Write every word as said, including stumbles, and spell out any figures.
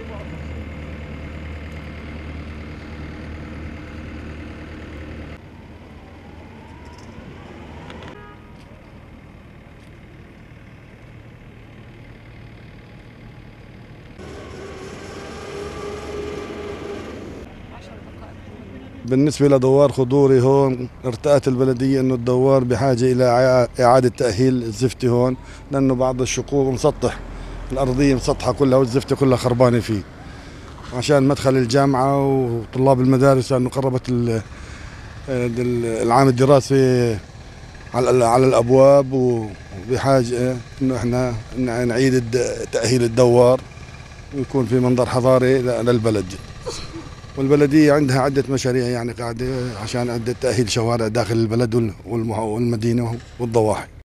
بالنسبة لدوار خضوري هون ارتأت البلدية انه الدوار بحاجة الى اعادة تأهيل الزفتة هون، لانه بعض الشقوق مسطح الارضية مسطحة كلها والزفتة كلها خربانة فيه، عشان مدخل الجامعة وطلاب المدارس لانه قربت العام الدراسي على على الابواب، وبحاجة انه احنا نعيد تأهيل الدوار ويكون في منظر حضاري للبلد. والبلدية عندها عدة مشاريع يعني قاعدة عشان عدة تأهيل شوارع داخل البلد والمدينة والضواحي.